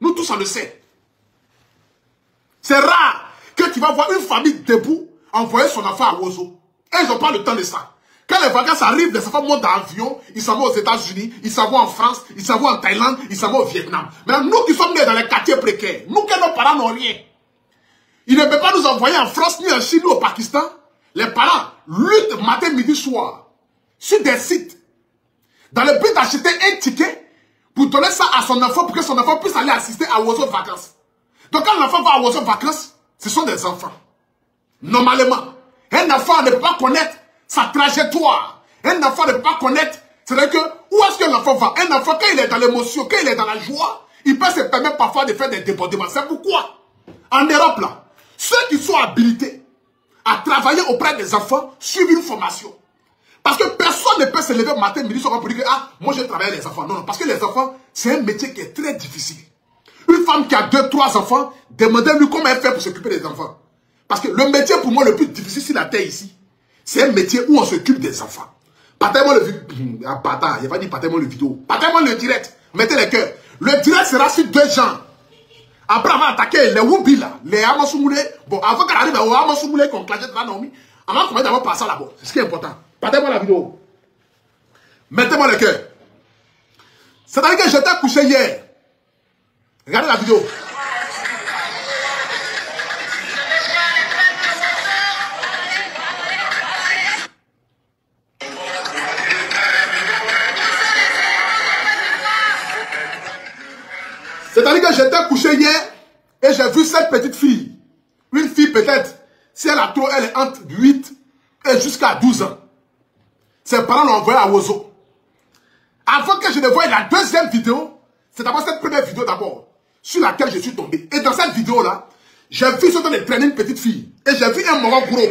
Nous tous, on le sait. C'est rare que tu vas voir une famille debout envoyer son enfant à Wozo. Et ils n'ont pas le temps de ça. Quand les vacances arrivent, les enfants montent dans l'avion, ils s'en vont aux États-Unis, ils s'en vont en France, ils s'en vont en Thaïlande, ils s'en vont au Vietnam. Maintenant, nous qui sommes nés dans les quartiers précaires, nous que nos parents n'ont rien, ils ne peuvent pas nous envoyer en France, ni en Chine, ni au Pakistan. Les parents luttent matin, midi, soir, sur des sites, dans le but d'acheter un ticket pour donner ça à son enfant, pour que son enfant puisse aller assister à Wozo vacances. Donc quand l'enfant va à Wozo vacances, ce sont des enfants. Normalement, un enfant ne peut pas connaître sa trajectoire. Un enfant ne peut pas connaître, c'est-à-dire que, où est-ce que l'enfant va? Un enfant, quand il est dans l'émotion, quand il est dans la joie, il peut se permettre parfois de faire des débordements. C'est pourquoi, en Europe, là, ceux qui sont habilités à travailler auprès des enfants suivent une formation. Parce que personne ne peut se lever matin, midi, soir pour dire que, ah, moi je travaille avec les enfants. Non, non, parce que les enfants, c'est un métier qui est très difficile. Une femme qui a 2, 3 enfants, demandez-lui comment elle fait pour s'occuper des enfants. Parce que le métier pour moi le plus difficile sur la terre ici, c'est un métier où on s'occupe des enfants. Partez-moi le vidéo. Il n'a pas dit partez-moi le vidéo. Partez-moi le direct. Mettez les cœurs. Le direct sera sur 2 gens. Après, on va attaquer les Wumbi là, les Amasoumoulé. Bon, avant qu'elle arrive aux Amasoumoulé qu'on classe de la Naomi, on va commencer d'abord par ça là-bas. C'est ce qui est important. Partez-moi la vidéo. Mettez-moi le cœur. C'est-à-dire que j'étais couché hier. Regardez la vidéo. C'est-à-dire que j'étais couché hier et j'ai vu cette petite fille. Une fille peut-être, si elle a trop, elle est entre 8 et jusqu'à 12 ans. Ses parents l'ont envoyée à Wozo. Avant que je ne voie la deuxième vidéo, c'est d'abord cette première vidéo d'abord, sur laquelle je suis tombé. Et dans cette vidéo-là, j'ai vu ce de traîner une petite fille. Et j'ai vu un moment gros.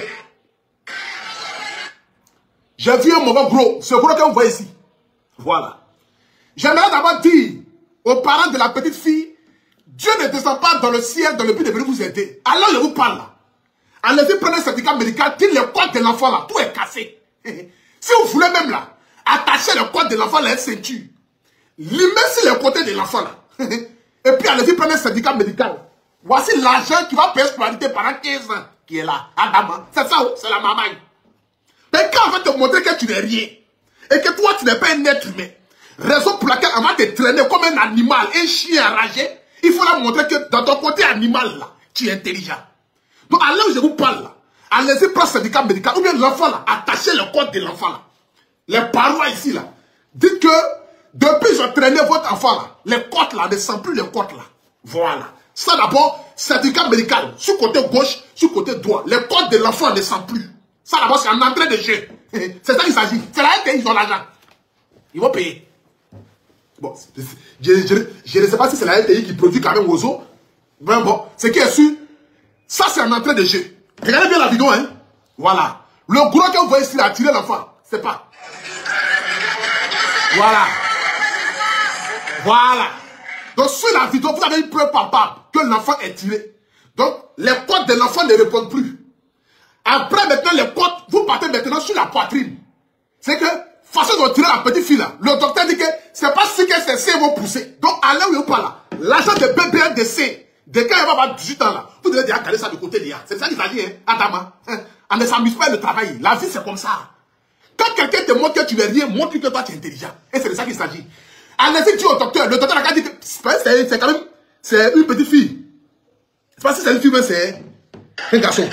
J'ai vu un moment gros. Ce gros que vous voyez ici. Voilà. J'aimerais d'abord dire aux parents de la petite fille, Dieu ne descend pas dans le ciel dans le but de venir vous aider. Alors je vous parle là. Allez-y prendre un certificat médical, qu'il le code de l'enfant là, tout est cassé. Si vous voulez même là, attacher le code de l'enfant à la ceinture, limez sur le côté de l'enfant là. Et puis allez-y prendre un certificat médical. Voici l'argent qui va payer scolarité pendant 15 ans qui est là. Adama, c'est ça, c'est la maman. Mais quand on va te montrer que tu n'es rien, et que toi tu n'es pas un être humain, raison pour laquelle on va te traîner comme un animal, un chien enragé, il faut leur montrer que dans ton côté animal là, tu es intelligent. Donc à l'heure où je vous parle là, allez-y prendre ce certificat médical, ou bien l'enfant là, attachez le code de l'enfant là. Les parents ici là, dites que depuis qu'ils ont traîné votre enfant là, les côtes là ne sentent plus les côtes là. Voilà. Ça d'abord, certificat médical, sur côté gauche, sur côté droit. Les côtes de l'enfant ne sentent plus. Ça d'abord c'est en entrée de jeu. C'est ça qu'il s'agit. C'est là qu'ils ont l'argent. Ils vont payer. Bon, je ne sais pas si c'est la LTI qui produit quand même Wozo. Mais bon, ce qui est sûr, ça c'est en entrée de jeu. Regardez bien la vidéo, hein. Voilà. Le gros que vous voyez ici, il a tiré l'enfant. C'est pas. Voilà. Voilà. Donc sur la vidéo, vous avez une preuve palpable que l'enfant est tiré. Donc les côtes de l'enfant ne répondent plus. Après maintenant les côtes, vous partez maintenant sur la poitrine. C'est que, façon de tirer la petite fille là, le docteur dit que c'est pas si que ses seins vont pousser. Donc à l'heure où il parle là, l'argent de bébé de seins, de quand il va avoir 18 ans là, vous devez déjà garder ça de côté déjà. C'est ça qu'il s'agit, hein, Adama. On ne s'amuse pas de travailler. La vie c'est comme ça. Quand quelqu'un te montre que tu n'es rien, montre que toi tu es intelligent. Et c'est de ça qu'il s'agit. Allez-y, tu au docteur. Le docteur a dit que c'est quand même, c'est une petite fille. C'est pas si c'est une fille, mais c'est un garçon.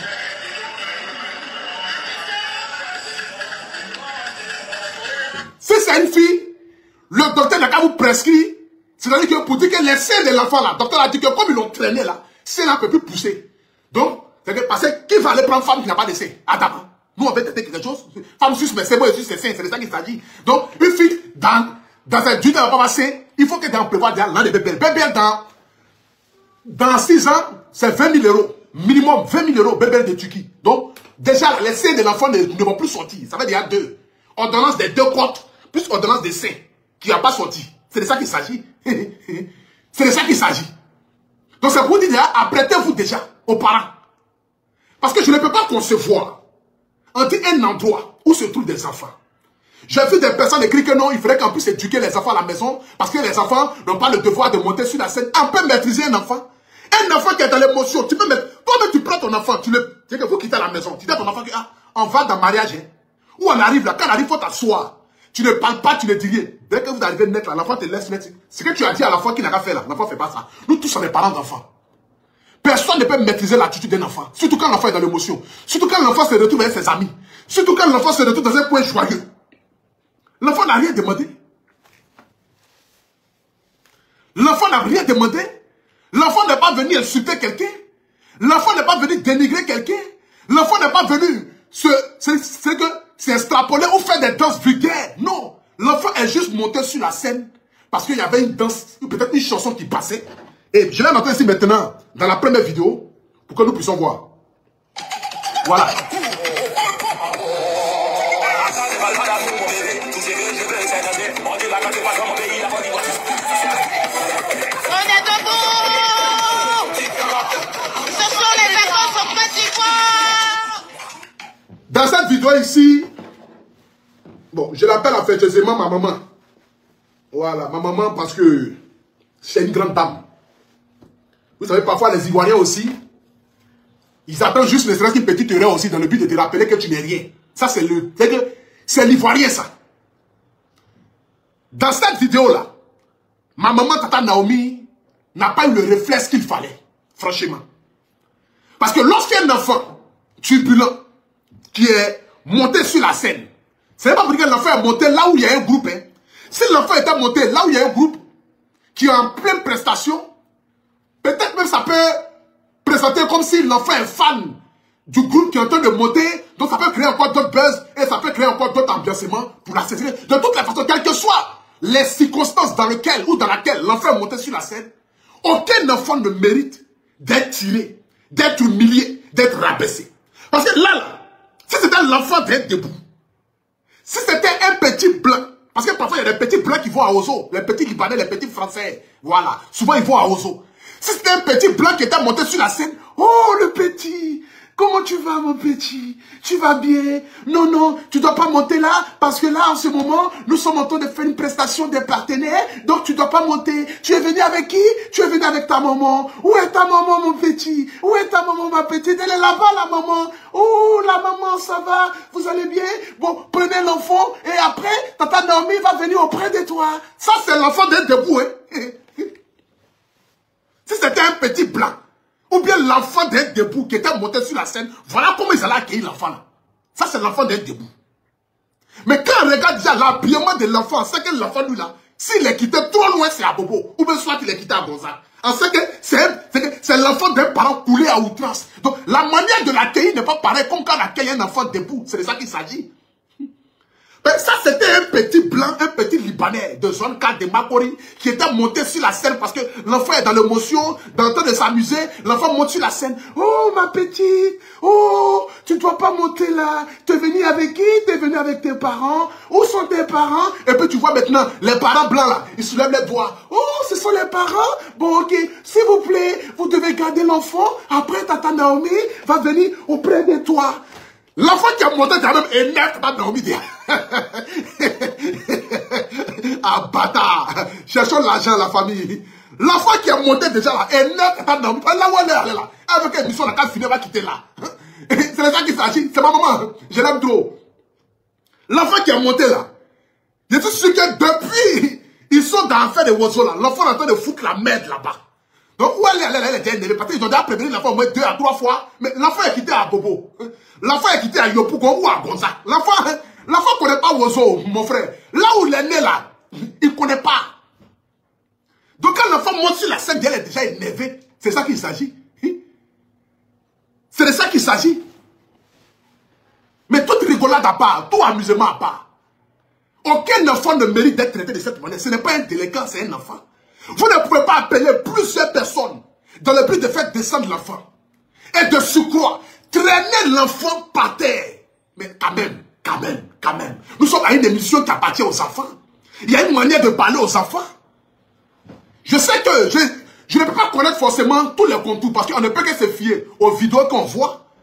Si c'est une fille, le docteur n'a qu'à vous prescrire. C'est-à-dire que pour dire que les seins de l'enfant là, le docteur a dit que comme ils l'ont traîné là, c'est là ne peut plus pousser. Donc, c'est que parce que qui va aller prendre femme qui n'a pas de seins? Adam. Nous on va tenter quelque chose. Femme suce, mais c'est bon, c'est seins, c'est de ça qu'il s'agit. Donc, une fille dans un duc, elle va pas passer. Il faut que dans le prévoir l'an de bébé. Bébé dans 6 ans, c'est 20 000 €. Minimum 20 000 € bébé de Turquie. Donc, déjà, les seins de l'enfant ne vont plus sortir. Ça veut dire qu'il y a 2. Ordonnance des 2 côtes, plus ordonnance des seins, qui n'a pas sorti. C'est de ça qu'il s'agit. C'est de ça qu'il s'agit. Donc, c'est pour dire déjà, apprêtez-vous déjà aux parents. Parce que je ne peux pas concevoir entre un endroit où se trouvent des enfants. J'ai vu des personnes écrire que non, il faudrait qu'on puisse éduquer les enfants à la maison parce que les enfants n'ont pas le devoir de monter sur la scène. On peut maîtriser un enfant. Un enfant qui est dans l'émotion, tu peux mettre... Toi-même, tu prends ton enfant, tu le... Tu sais qu'il faut quitter la maison. Tu dis à ton enfant que, ah, on va dans le mariage. Hein. Où on arrive là, quand on arrive, il faut t'asseoir. Tu ne parles pas, tu ne dis rien. Dès que vous arrivez à mettre là, l'enfant te laisse mettre. Ce que tu as dit à l'enfant qui n'a pas fait là, l'enfant ne fait pas ça. Nous tous, on est parents d'enfants. Personne ne peut maîtriser l'attitude d'un enfant. Surtout quand l'enfant est dans l'émotion. Surtout quand l'enfant se retrouve avec ses amis. Surtout quand l'enfant se retrouve dans un coin joyeux. L'enfant n'a rien demandé. L'enfant n'a rien demandé. L'enfant n'est pas venu insulter quelqu'un. L'enfant n'est pas venu dénigrer quelqu'un. L'enfant n'est pas venu c'est extrapoler ou faire des danses vulgaires. Non. L'enfant est juste monté sur la scène parce qu'il y avait une danse, ou peut-être une chanson qui passait. Et je vais montrer ici maintenant, dans la première vidéo, pour que nous puissions voir. Voilà. Dans cette vidéo ici, bon, je l'appelle affectueusement ma maman. Voilà, ma maman parce que c'est une grande dame. Vous savez, parfois les Ivoiriens aussi, ils attendent juste ne serait-ce qu'une petite erreur aussi dans le but de te rappeler que tu n'es rien. Ça, c'est l'Ivoirien, ça. Dans cette vidéo-là, ma maman, Tata Naomi, n'a pas eu le réflexe qu'il fallait, franchement. Parce que lorsqu'un enfant turbulent, qui est monté sur la scène, c'est pas parce que l'enfant est monté là où il y a un groupe. Hein. Si l'enfant était monté là où il y a un groupe, qui est en pleine prestation, peut-être même ça peut présenter comme si l'enfant est fan du groupe qui est en train de monter, donc ça peut créer encore d'autres buzz et ça peut créer encore d'autres ambiancements pour la saisir. De toutes les façons, quelles que soient les circonstances dans lesquelles l'enfant est monté sur la scène, aucun enfant ne mérite d'être tiré, d'être humilié, d'être rabaissé. Parce que là, si c'était l'enfant d'être debout, si c'était un petit blanc, parce que parfois il y a des petits blancs qui vont à Ozo, les petits Libanais, les petits Français, voilà, souvent ils vont à Ozo. Si c'était un petit blanc qui était monté sur la scène, oh le petit, comment tu vas mon petit? Tu vas bien? Non, non, tu ne dois pas monter là, parce que là en ce moment, nous sommes en train de faire une prestation des partenaires, donc tu ne dois pas monter. Tu es venu avec qui? Tu es venu avec ta maman. Où est ta maman mon petit? Où est ta maman ma petite? Elle est là-bas la maman. Oh la maman, ça va? Vous allez bien? Bon, prenez l'enfant et après, Tata Naomi va venir auprès de toi. Ça c'est l'enfant d'être debout, hein? Si c'était un petit blanc, ou bien l'enfant d'être debout qui était monté sur la scène, voilà comment ils allaient accueillir l'enfant là. Ça c'est l'enfant d'être debout. Mais quand on regarde déjà l'habillement de l'enfant, c'est que l'enfant lui là, s'il est quitté trop loin c'est à Bobo, ou bien soit il est quitté à Gonzague. On sait que c'est l'enfant d'un parent coulé à outrance. Donc la manière de l'accueillir n'est pas pareille comme quand on accueille un enfant debout. C'est de ça qu'il s'agit. Mais ça, c'était un petit blanc, un petit Libanais de zone 4 de Makori qui était monté sur la scène parce que l'enfant est dans l'émotion, en train de s'amuser. L'enfant monte sur la scène. Oh, ma petite, oh, tu ne dois pas monter là. Tu es venu avec qui? Tu es venu avec tes parents? Où sont tes parents? Et puis tu vois maintenant, les parents blancs là, ils soulèvent les doigts. Oh, ce sont les parents? Bon, ok, s'il vous plaît, vous devez garder l'enfant. Après, Tata Naomi va venir auprès de toi. L'enfant qui a monté quand même énerve Tata Naomi. Ah bâtard, cherchons l'argent la famille. L'enfant qui a monté déjà là énerve Tata Naomi. Là où elle est là. Avec une mission, la carte finale va quitter là. C'est de ça qu'il s'agit. C'est ma maman. Je l'aime trop. L'enfant qui a monté là. Je suis sûr que depuis, ils sont dans l'affaire de Wozo là. L'enfant est en train de foutre la merde là-bas. Donc, où elle était énervée parce qu'ils ont déjà prévenu l'enfant au moins 2 à 3 fois. Mais l'enfant est quitté à Bobo. L'enfant est quitté à Yopougon ou à Gonzague. L'enfant ne connaît pas Wozo, mon frère. Là où il est né là, il ne connaît pas. Donc, quand l'enfant monte sur la scène, elle est déjà énervée. C'est ça qu'il s'agit. C'est de ça qu'il s'agit. Mais toute rigolade à part, tout amusement à part. Aucun enfant ne mérite d'être traité de cette manière. Ce n'est pas un délinquant, c'est un enfant. Vous ne pouvez pas appeler plusieurs personnes dans le but de faire descendre l'enfant. Et de surcroît, traîner l'enfant par terre. Mais quand même. Nous sommes à une émission qui appartient aux enfants. Il y a une manière de parler aux enfants. Je sais que je ne peux pas connaître forcément tous les contours parce qu'on ne peut que se fier aux vidéos qu'on voit.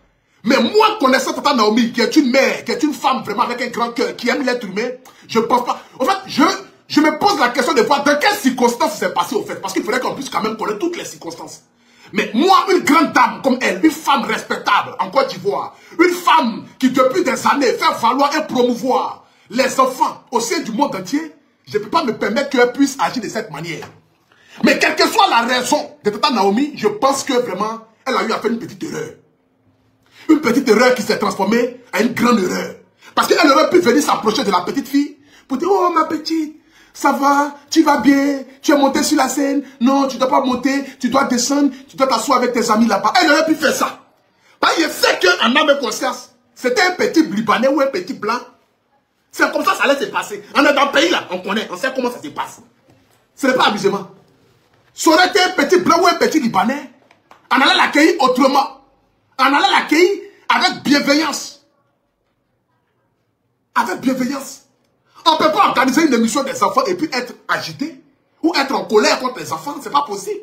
Mais moi, connaissant Tata Naomi, qui est une mère, qui est une femme vraiment avec un grand cœur, qui aime l'être humain, je ne pense pas. En fait, je me pose la question de voir dans quelles circonstances c'est passé, au fait. Parce qu'il faudrait qu'on puisse quand même connaître toutes les circonstances. Mais moi, une grande dame comme elle, une femme respectable en Côte d'Ivoire, une femme qui depuis des années fait valoir et promouvoir les enfants au sein du monde entier, je ne peux pas me permettre qu'elle puisse agir de cette manière. Mais quelle que soit la raison de Tata Naomi, je pense que vraiment, elle a eu à faire une petite erreur. Une petite erreur qui s'est transformée en une grande erreur. Parce qu'elle aurait pu venir s'approcher de la petite fille pour dire, oh ma petite, ça va, tu vas bien, tu es monté sur la scène, non, tu ne dois pas monter, tu dois descendre, tu dois t'asseoir avec tes amis là-bas. Elle aurait pu faire ça. Parce que je sais qu'en âme et conscience, c'était un petit Libanais ou un petit blanc. C'est comme ça allait se passer. On est dans le pays là, on connaît, on sait comment ça se passe. Ce n'est pas amusement. Ça aurait été un petit blanc ou un petit Libanais, on allait l'accueillir autrement. On allait l'accueillir avec bienveillance. Avec bienveillance. On ne peut pas organiser une émission des enfants et puis être agité ou être en colère contre les enfants. Ce n'est pas possible.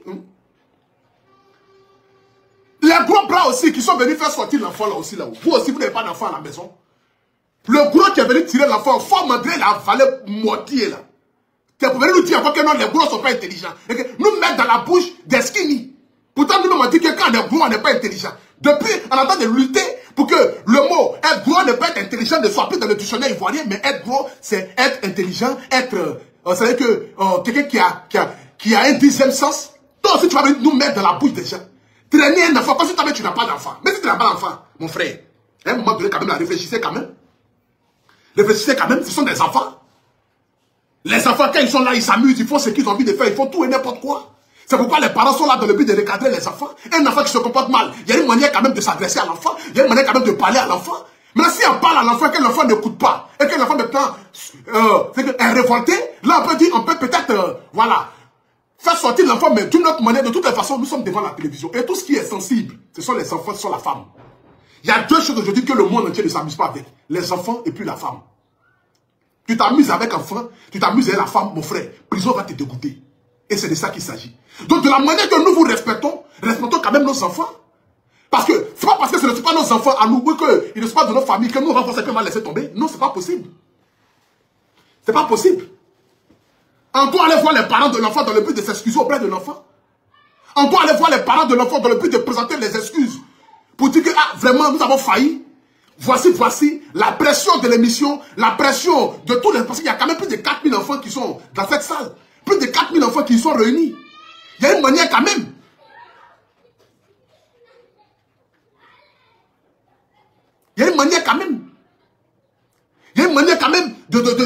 Les gros blancs aussi qui sont venus faire sortir l'enfant là aussi. Là. Vous aussi, vous n'avez pas d'enfant à la maison. Le gros qui est venu tirer l'enfant, faut malgré la vallée moitié là. Tu es venu nous dire encore que non, les gros ne sont pas intelligents. Et que nous mettre dans la bouche des skinny. Pourtant, nous nous dit que quand les gros n'est pas intelligent. Depuis, on entend de lutter pour que le mot être gros ne pas être intelligent ne soit plus dans le dictionnaire ivoirien, mais être gros, c'est être intelligent, être, c'est-à-dire que quelqu'un qui a un 10e sens. Toi aussi, tu vas venir nous mettre dans la bouche des gens. Traîner un enfant, comme si tu n'as pas d'enfant. Mais si tu n'as pas d'enfant, mon frère, à un moment donné, quand même, réfléchissez quand même. Réfléchissez quand même, ce sont des enfants. Les enfants, quand ils sont là, ils s'amusent, ils font ce qu'ils ont envie de faire, ils font tout et n'importe quoi. C'est pourquoi les parents sont là dans le but de recadrer les enfants. Un enfant qui se comporte mal, il y a une manière quand même de s'adresser à l'enfant, il y a une manière quand même de parler à l'enfant. Mais si on parle à l'enfant et que l'enfant n'écoute pas, et que l'enfant maintenant est révolté, là on peut dire, on peut peut-être, voilà, faire sortir l'enfant, mais d'une autre manière, de toute façon, nous sommes devant la télévision. Et tout ce qui est sensible, ce sont les enfants, ce sont la femme. Il y a deux choses aujourd'hui que le monde entier ne s'amuse pas avec. Les enfants et puis la femme. Tu t'amuses avec l'enfant, tu t'amuses avec la femme, mon frère, prison va te dégoûter. Et c'est de ça qu'il s'agit. Donc de la manière que nous vous respectons quand même nos enfants. Parce que c'est pas parce que ce ne sont pas nos enfants à nous, ou qu'ils ne sont pas de nos familles, que nous renforçons et qu'on va laisser tomber. Non, c'est pas possible. C'est pas possible. On doit aller voir les parents de l'enfant dans le but de s'excuser auprès de l'enfant. On doit aller voir les parents de l'enfant dans le but de présenter les excuses. Pour dire que, ah, vraiment, nous avons failli. Voici la pression de l'émission, la pression de tous les... Parce qu'il y a quand même plus de 4000 enfants qui sont dans cette salle. Plus de 4000 enfants qui y sont réunis. Il y a une manière quand même. Il y a une manière quand même. Il y a une manière quand même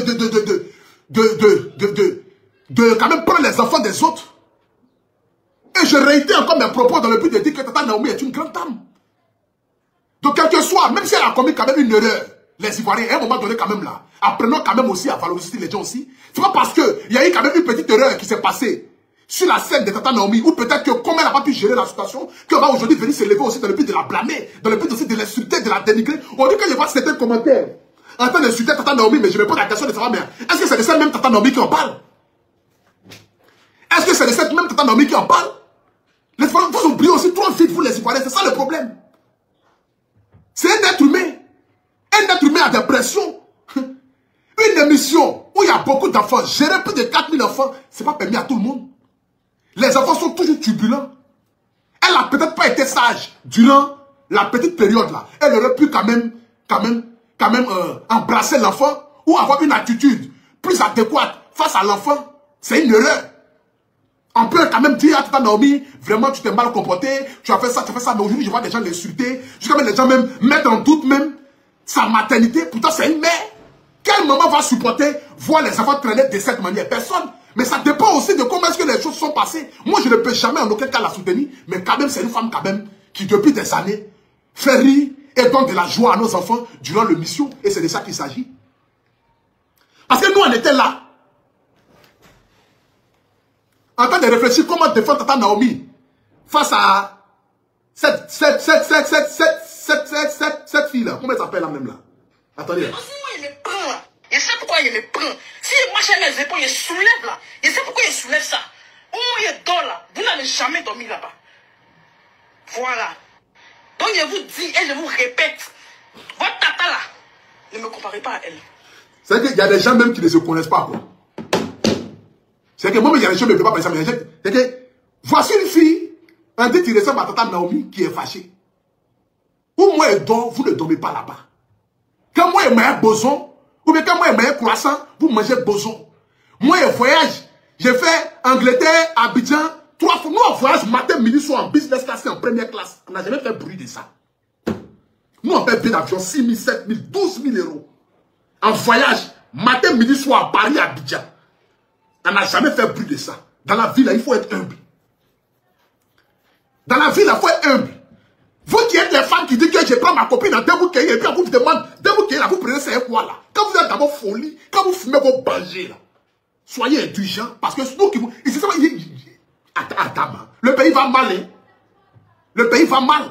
de quand même prendre les enfants des autres. Et je réitère encore mes propos dans le but de dire que Tata Naomi est une grande dame. Donc, quel que soit, même si elle a commis quand même une erreur, les Ivoiriens, à un moment donné quand même là, apprenons quand même aussi à valoriser les gens aussi. C'est pas parce qu'il y a eu quand même une petite erreur qui s'est passée sur la scène de Tata Naomi, ou peut-être que comme elle n'a pas pu gérer la situation, qu'on va aujourd'hui venir se lever aussi dans le but de la blâmer, dans le but aussi de l'insulter, de la dénigrer. On dit que je vois certains commentaires en train d'insulter Tata Naomi, mais je me pose la question de savoir, mais est-ce que c'est de cette même Tata Naomi qui en parle? Est-ce que c'est de cette même Tata Naomi qui en parle? Les Ivoiriens, vous oubliez aussi trop vite, vous les Ivoiriens, c'est ça le problème. C'est un être humain. Un être humain a des pressions. Une émission où il y a beaucoup d'enfants, gérer plus de 4000 enfants, ce n'est pas permis à tout le monde. Les enfants sont toujours turbulents. Elle n'a peut-être pas été sage durant la petite période là. Elle aurait pu quand même embrasser l'enfant ou avoir une attitude plus adéquate face à l'enfant. C'est une erreur. On peut quand même dire à Tata Naomi, vraiment tu t'es mal comporté, tu as fait ça, mais aujourd'hui je vois des gens l'insulter, jusqu'à même les gens même mettre en doute même sa maternité. Pourtant c'est une mère. Quelle maman va supporter voir les enfants traîner de cette manière? Personne. Mais ça dépend aussi de comment est-ce que les choses sont passées. Moi je ne peux jamais en aucun cas la soutenir, mais quand même c'est une femme quand même qui depuis des années fait rire et donne de la joie à nos enfants durant le mission. Et c'est de ça qu'il s'agit. Parce que nous on était là. En train de réfléchir comment défendre Tata Naomi face à cette fille-là. Comment elle s'appelle là même là? Attendez. Parce que moi, il me prend là. Je sais pourquoi il me prend. Si il marche à mes épaules, il soulève là. Je sais pourquoi il soulève ça. Au moins, il dort là. Vous n'allez jamais dormir là-bas. Voilà. Donc je vous dis et je vous répète, votre tata là, ne me comparez pas à elle. C'est qu'il y a des gens même qui ne se connaissent pas, quoi. C'est que moi, il y a des gens qui ne peuvent pas penser, mais c'est que voici une fille, un dit qui ressemble à tata Naomi qui est fâchée. Ou moi, elle dort, vous ne dormez pas là-bas. Quand moi, elle m'a un boson, ou bien quand moi, elle m'a un croissant, vous mangez boson. Moi, elle voyage. J'ai fait Angleterre, Abidjan, 3 fois. Nous, on voyage matin, midi, soir en business class et en première classe. On n'a jamais fait bruit de ça. Nous, on paie bien d'avion 6 000, 7 000, 12 000 euros. En voyage, matin, midi, soir à Paris, Abidjan. On n'a jamais fait bruit de ça. Dans la ville, il faut être humble. Dans la ville, il faut être humble. Vous qui êtes les femmes qui disent que je prends ma copine dans Deboukéi et puis on vous demande, Deboukéi là, vous prenez c'est quoi là? Quand vous êtes dans vos folies, quand vous fumez vos bangers là, soyez indulgents parce que nous qui vous... Attends, le pays va mal, hein? Le pays va mal.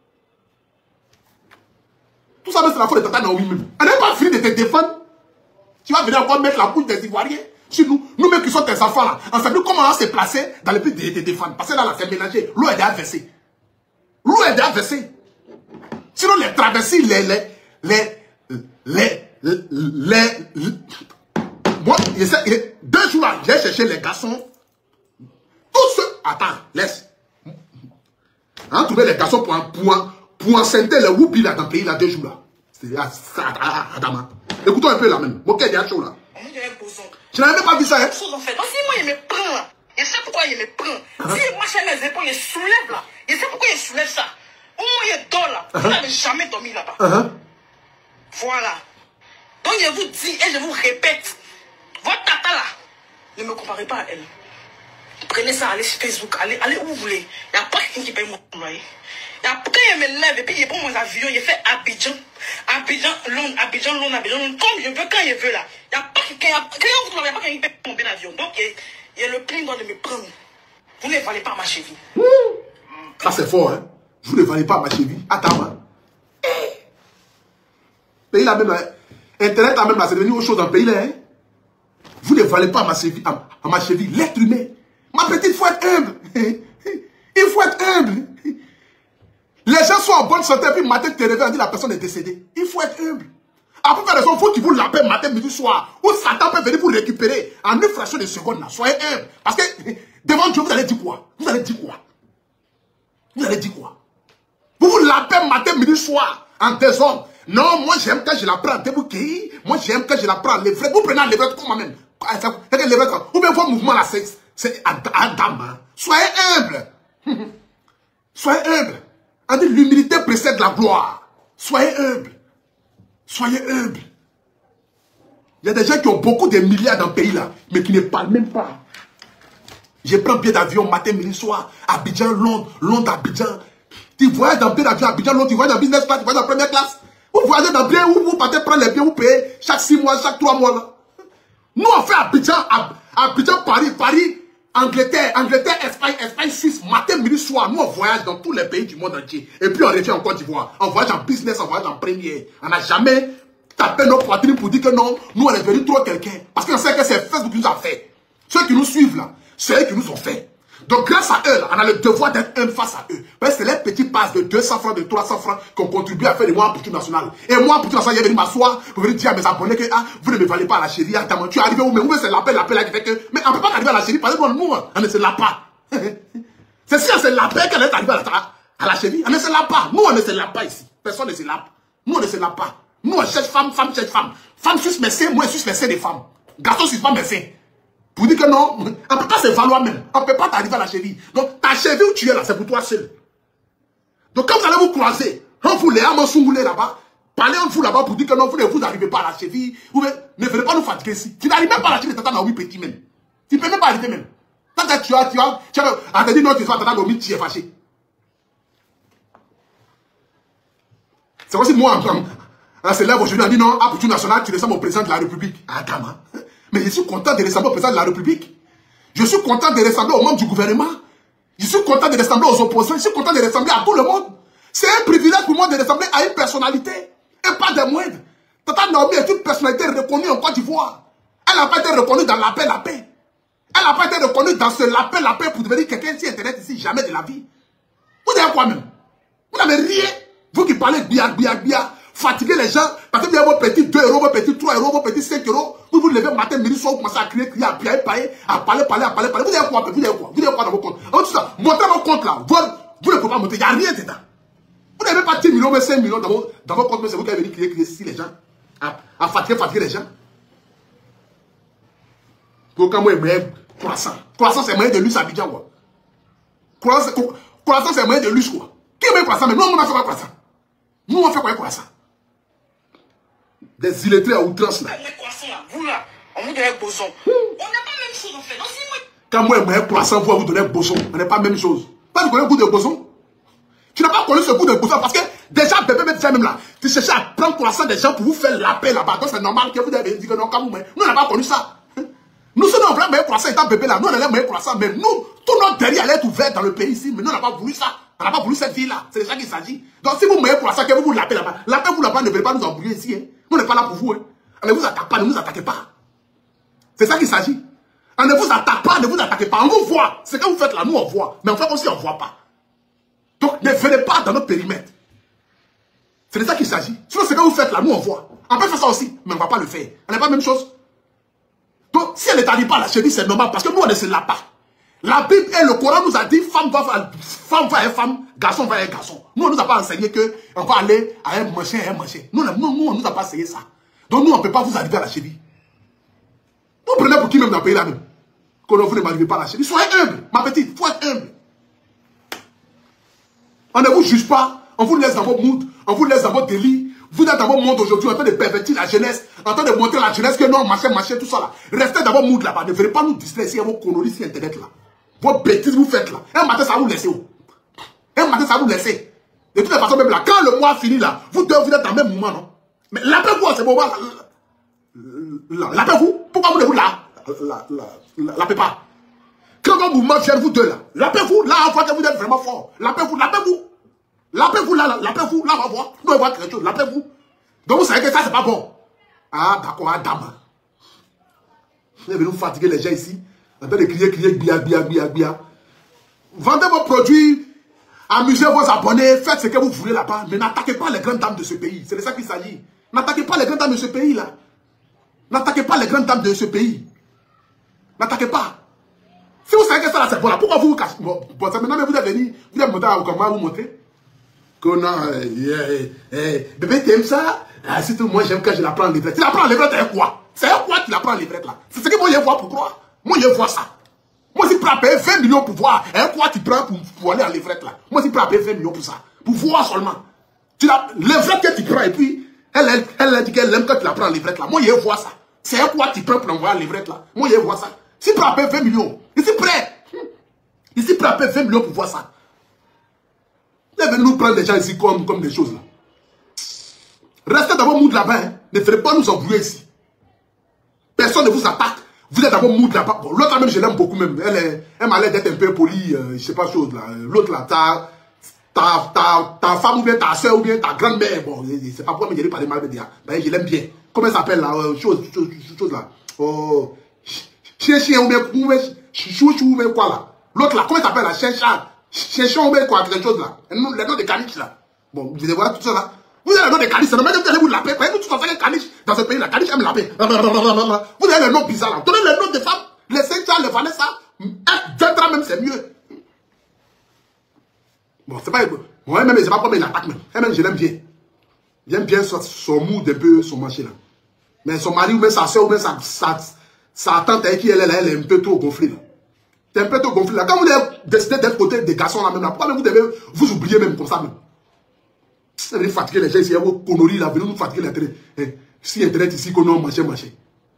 Tout ça, c'est la faute de Tata Naomi même. Elle n'est pas fini de te défendre. Tu vas venir encore mettre la bouche des Ivoiriens sur nous. Nous-mêmes qui sommes tes enfants là. On sait plus comment on s'est placé dans le but de te défendre. Parce que là, c'est mélangé. L'eau est déjà versée. L'eau est déjà versée. Sinon, les traversées, moi, 2 jours là, j'ai cherché les garçons. Tous ceux... Attends, laisse. On a trouvé les garçons pour enceinter les whoopies là dans le pays là 2 jours là. C'est Adama. Écoutons un peu là même. Ok, il y a chaud là. Je n'avais même pas vu ça, hein. Donc si moi il me prend là, je sais pourquoi il me prend. Si il marche les épaules, il soulève là. Je sais pourquoi il soulève ça. Au moins il dort là. Vous n'avez jamais dormi là-bas. Voilà. Donc je vous dis et je vous répète, votre tata là, ne me comparez pas à elle. Prenez ça, allez sur Facebook, allez où vous voulez. Il n'y a pas quelqu'un qui paye mon loyer. Après, il me lève et puis il prend mon avion, il fait Abidjan, Londres, comme je veux, quand je veux là. Il n'y a pas quelqu'un, il n'y a pas quelqu'un qui paye mon billet d'avion. Donc, il y a le plein droit de me prendre. Vous ne valez pas ma cheville. Ça, c'est fort, hein. Vous ne valez pas ma cheville. Attends, hein. Pays là même, Internet là même, là, c'est devenu autre chose dans le pays là, hein. Vous ne valez pas ma cheville, l'être humain. Ma petite, il faut être humble. Il faut être humble. Les gens sont en bonne santé, puis matin, tu te réveilles et dis la personne est décédée. Il faut être humble. Après faire raison, il faut qu'il vous l'appelle matin, midi, soir. Ou Satan peut venir vous récupérer en une fraction de seconde. Là. Soyez humble. Parce que devant Dieu, vous allez dire quoi? Vous allez dire quoi? Vous allez dire quoi? Vous l'appelez matin, midi, soir, en désordre. Non, moi j'aime quand je la prends en Deboukéi. Moi j'aime quand je la prends en levrette. Vous prenez en levrette comme moi-même. Ou bien vos mouvements là, c'est Adam. Soyez humble. Soyez humble. On dit l'humilité précède la gloire. Soyez humble. Soyez humble. Il y a des gens qui ont beaucoup de milliards dans le pays là, mais qui ne parlent même pas. Je prends billet d'avion matin, midi, soir, Abidjan, Londres, Abidjan. Tu voyages dans billet d'avion Abidjan, Londres, tu voyages dans business class, tu voyages dans première classe. Vous voyagez dans bien où vous partez prendre les biens, vous payez chaque 6 mois, chaque 3 mois là. Nous on fait Abidjan, Paris, Angleterre, Espagne, Suisse, matin, midi, soir. Nous, on voyage dans tous les pays du monde entier. Et puis, on revient en Côte d'Ivoire. On voyage en business, on voyage en première. On n'a jamais tapé nos poitrines pour dire que non, nous, on est venu trop quelqu'un. Parce qu'on sait que c'est Facebook qui nous a fait. Ceux qui nous suivent, là, c'est eux qui nous ont fait. Donc, grâce à eux, là, on a le devoir d'être un face à eux. Parce que c'est les petits passes de 200 francs, de 300 francs qu'on contribue à faire de moi en culture nationale. Et moi, en culture nationale, j'ai venu m'asseoir pour venir dire à mes abonnés que vous ne me valez pas à la chérie. Attends, tu es arrivé où? Mais où c'est l'appel là qui fait que. Mais on ne peut pas arriver à la chérie parce que nous, on ne se l'a pas. C'est si on se l'a pas qu'elle est arrivée à la chérie. On ne se l'a pas. Nous, on ne se l'a pas ici. Personne ne se l'a pas. Nous, on ne se l'a pas. Nous, on cherche femme, femme cherche femme. Femme suisse médecin, moi, je suis médecin des femmes. Garçon suisse pas médecin. Pour dire que non, on ne peut pas se valoir même. On ne peut pas t'arriver à la cheville. Donc, ta cheville où tu es là, c'est pour toi seul. Donc, quand vous allez vous croiser, on vous les amants soungoulés là-bas, parlez en vous là-bas pour dire que non, vous n'arrivez pas à la cheville. Ou ne venez pas nous fatiguer ici. Tu n'arrives même pas à la cheville de Tata Naomi petit même. Tu ne peux même pas arriver même. Quand tu as te dit non, tu vas Tata Naomi, tu es fâché. C'est comme si moi, on se lève aujourd'hui, on dit non, à Poutou National, tu ressembles au président de la République. Ah, gamin. Mais je suis content de ressembler au président de la République. Je suis content de ressembler aux membres du gouvernement. Je suis content de ressembler aux opposants. Je suis content de ressembler à tout le monde. C'est un privilège pour moi de ressembler à une personnalité. Et pas des moindres. Tata Naomi est une personnalité reconnue en Côte d'Ivoire. Elle n'a pas été reconnue dans l'appel à paix. Elle n'a pas été reconnue dans ce l'appel à paix pour devenir quelqu'un sur Internet ici. Jamais de la vie. Vous avez quoi même? Vous n'avez rien. parler bia, fatiguer les gens, parce que vous avez vos petits 2 euros, vos petits 3 euros, vos petits 5 euros, vous vous levez matin, midi, soir, vous commencez à crier, à parler, vous avez quoi dans vos comptes? En tout cas, montrez vos comptes là, vous ne pouvez pas monter, il n'y a rien dedans. Vous n'avez pas 10 millions, mais 5 millions dans vos comptes, mais c'est vous qui avez venu crier si les gens, à fatiguer les gens. Donc, quand moi, croissant, c'est moyen de luxe à Abidjan, quoi. Croissant, c'est moyen de luxe, quoi. Qui est croissant? Mais nous, on a fait quoi croissant? Nous, on fait quoi croissant? Des illettrés à outrance, là. Les croissants, là, vous, là, on vous donne un boson. On n'a pas la même chose, en fait. Donc, si moi... Quand moi, moyen croissant, vous donner un boson, on n'est pas la même chose. Pas de connaître le goût de boson. Tu n'as pas connu ce goût de boson parce que déjà, bébé, même là, tu cherches à prendre croissant des gens pour vous faire la paix là-bas. Donc, c'est normal que vous avez dit que non, quand vous, nous, on n'a pas connu ça. Nous sommes vraiment meilleur croissant étant bébé là. Nous, on allait meilleur croissant. Mais nous, tout notre derrière allait être ouvert dans le pays ici. Mais nous, on n'a pas voulu ça. On n'a pas voulu cette vie-là. C'est de ça qu'il s'agit. Donc, si vous meilleur croissant, que vous l'appelez là-bas. L'appel, vous là-bas, ne voulez pas nous embrouiller ici. Hein. Nous, on n'est pas là pour vous. Hein. On ne vous attaque pas, ne vous attaquez pas. C'est ça qu'il s'agit. On ne vous attaque pas, ne vous attaquez pas. On vous voit. Ce que vous faites là, nous, on voit. Mais on fait comme si on ne voit pas. Donc, ne venez pas dans notre périmètre. C'est de ça qu'il s'agit. Sinon, ce que vous faites là, nous, on voit. On peut faire ça aussi, mais on ne va pas le faire. On n'est pas la même chose. Donc, si elle ne t'arrive pas à la cheville, c'est normal, parce que nous, on ne se l'a pas. La Bible et le Coran nous a dit, femme va être femme, garçon va être garçon. Nous, on ne nous a pas enseigné qu'on va aller à un machin, à un machin. Nous, on ne nous a pas enseigné ça. Donc, nous, on ne peut pas vous arriver à la cheville. Vous prenez pour qui même dans le pays là même? Que vous ne m'arrivez pas à la cheville. Soyez humble, ma petite, il faut être humble. On ne vous juge pas, on vous laisse dans vos moods, on vous laisse dans vos délits. Vous êtes dans votre monde aujourd'hui en train de pervertir la jeunesse, en train de montrer à la jeunesse que non, machin, tout ça là. Restez dans votre monde là-bas. Ne venez pas nous distraire ici à vos conneries sur Internet là. Vos bêtises vous faites là. Un matin, ça va vous laisser. Un matin, ça va vous laisser. De toutes les façons, même là, quand le mois finit là, vous deux, vous êtes dans le même moment, non? Mais l'appelez-vous à ce moment là. L'appelez-vous. Pourquoi vous ne vous l'appelez pas? Quand vos mouvements viennent, vous deux là, l'appelez-vous. Là, on voit que vous êtes vraiment fort. L'appelez-vous. L'appelez-vous là, l'appelez-vous, là, on va voir. Nous, on va voir quelque chose, l'appelez-vous. Donc, vous savez que ça, c'est pas bon. Ah, d'accord, dame. Vous venez nous fatiguer les gens ici, en train de crier, bia. Vendez vos produits, amusez vos abonnés, faites ce que vous voulez là-bas, mais n'attaquez pas les grandes dames de ce pays. C'est de ça qu'il s'agit. N'attaquez pas les grandes dames de ce pays là. N'attaquez pas les grandes dames de ce pays. N'attaquez pas. Si vous savez que ça là, c'est bon là, pourquoi vous vous cachez? Bon, maintenant, mais vous êtes venu, vous êtes monté à comment vous montrer? Que non, bébé, t'aimes ça? Ah, surtout moi, j'aime quand je la prends en levrette. Tu la prends en levrette, c'est quoi? C'est quoi tu la prends en levrette là? C'est ce que moi, je vois pour croire. Moi, je vois ça. Moi, si tu prends à payer 20 millions pour voir, quoi tu prends pour aller en levrette là? Moi, si tu prends à payer 20 millions pour ça, pour voir seulement. Levrette que tu prends et puis, elle a dit qu'elle aime quand tu la prends en levrette là. Moi, je vois ça. C'est quoi tu prends pour envoyer en levrette là? Moi, je vois ça. Si tu prends à payer 20 millions, ici prêt. Ici prêt à payer 20 millions pour voir ça. Vous venez nous prendre des gens ici comme des choses là. Restez dans vos moods là-bas. Hein. Ne faites pas nous embrouiller ici. Personne ne vous attaque. Vous êtes dans vos moods là-bas. Bon, l'autre même, je l'aime beaucoup même. Elle m'a l'air d'être un peu polie. Je sais pas chose là. L'autre là, ta femme ou bien ta soeur ou bien ta grand-mère. Bon, c'est pas pourquoi je parler mal de dire. Ben, je l'aime bien. Comment elle s'appelle là? Chose là. Oh. Chien ou bien chou ou bien quoi là? L'autre là, comment elle s'appelle là? Chien ou bien quoi? Quelque chose là. Les noms de caniches là. Bon, vous allez voir tout ça là. Vous avez le nom de caniches, c'est normal que vous allez vous la paix. Vous tout ça, caniche dans ce pays là. Caniche aime la paix. Vous avez le nom bizarre là. Donnez le nom des femmes. Les Saint-Charles, les Vanessa. Deux même, c'est mieux. Bon, c'est pas. Moi-même, c'est pas comme il attaque même. Elle-même, je l'aime bien. J'aime bien son mood un peu, son marché là. Mais son mari ou même sa soeur ou même sa tante avec qui elle est un peu trop gonflée là. C'est un peu trop gonflé là. Quand vous avez décidé d'être côté des garçons là même là, pourquoi même vous devez vous oublier même comme ça même? Vous venez fatiguer les gens ici, vos conneries là, venez nous fatiguer l'Internet. Si Internet ici, qu'on a marché.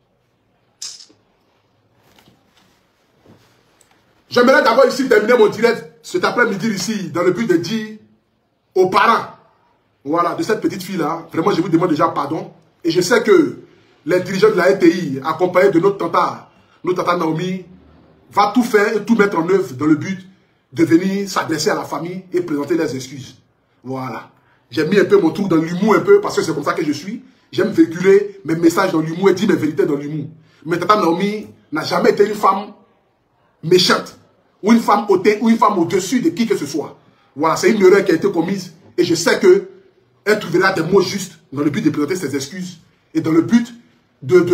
J'aimerais d'abord ici terminer mon direct cet après-midi ici, dans le but de dire aux parents, voilà, de cette petite fille là, vraiment je vous demande déjà pardon. Et je sais que les dirigeants de la RTI, accompagnés de notre tata Naomi, va tout faire et tout mettre en œuvre dans le but de venir s'adresser à la famille et présenter leurs excuses. Voilà. J'ai mis un peu mon trou dans l'humour un peu parce que c'est comme ça que je suis. J'aime véhiculer mes messages dans l'humour et dire mes vérités dans l'humour. Mais tata Naomi n'a jamais été une femme méchante ou une femme hautaine ou une femme au-dessus de qui que ce soit. Voilà, c'est une erreur qui a été commise et je sais que elle trouvera des mots justes dans le but de présenter ses excuses et dans le but de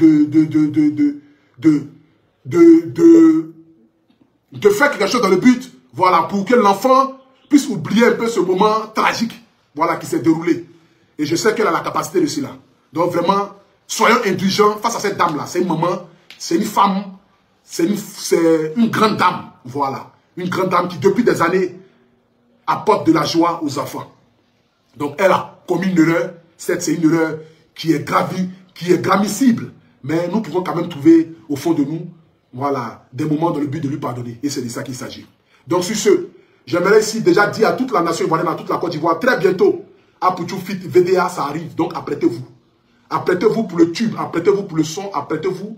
faire quelque chose dans le but, voilà, pour que l'enfant puisse oublier un peu ce moment tragique, voilà, qui s'est déroulé. Et je sais qu'elle a la capacité de cela. Donc vraiment, soyons indulgents face à cette dame-là. C'est une maman, c'est une femme, c'est une grande dame, voilà. Une grande dame qui, depuis des années, apporte de la joie aux enfants. Donc elle a commis une erreur. C'est une erreur qui est gravissime. Mais nous pouvons quand même trouver au fond de nous, voilà, des moments dans le but de lui pardonner. Et c'est de ça qu'il s'agit. Donc sur ce, j'aimerais ici déjà dire à toute la nation ivoirienne, à toute la Côte d'Ivoire, très bientôt, Apoutou Fit VDA, ça arrive. Donc apprêtez-vous. Apprêtez-vous pour le tube, apprêtez-vous pour le son, apprêtez-vous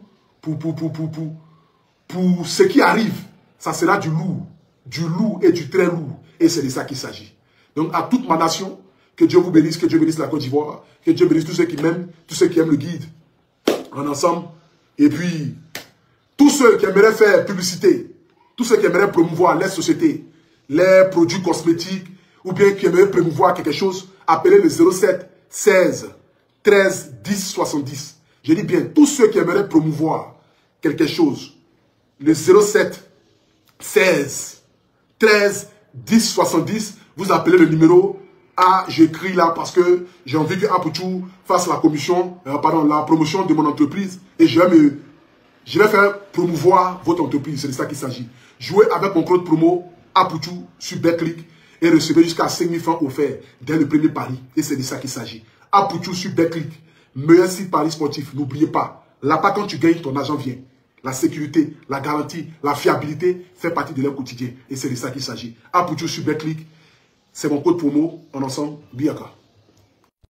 pour ce qui arrive. Ça sera du lourd et du très lourd. Et c'est de ça qu'il s'agit. Donc à toute ma nation, que Dieu vous bénisse, que Dieu bénisse la Côte d'Ivoire, que Dieu bénisse tous ceux qui m'aiment, tous ceux qui aiment le guide, en ensemble. Et puis, tous ceux qui aimeraient faire publicité, tous ceux qui aimeraient promouvoir les sociétés, les produits cosmétiques, ou bien qui aimeraient promouvoir quelque chose, appelez le 07 16 13 10 70. Je dis bien, tous ceux qui aimeraient promouvoir quelque chose, le 07 16 13 10 70, vous appelez le numéro A, j'écris là parce que j'ai envie que Apoutou fasse la promotion de mon entreprise et je vais faire promouvoir votre entreprise. C'est de ça qu'il s'agit. Jouez avec mon code promo Apoutou sur Betclic et recevez jusqu'à 5 000 francs offerts dès le premier pari. Et c'est de ça qu'il s'agit. Apoutou sur Betclic, meilleur site pari sportif. N'oubliez pas, là-bas quand tu gagnes, ton argent vient. La sécurité, la garantie, la fiabilité fait partie de leur quotidien. Et c'est de ça qu'il s'agit. Apoutou sur Betclic, c'est mon code promo. En ensemble, Biaka.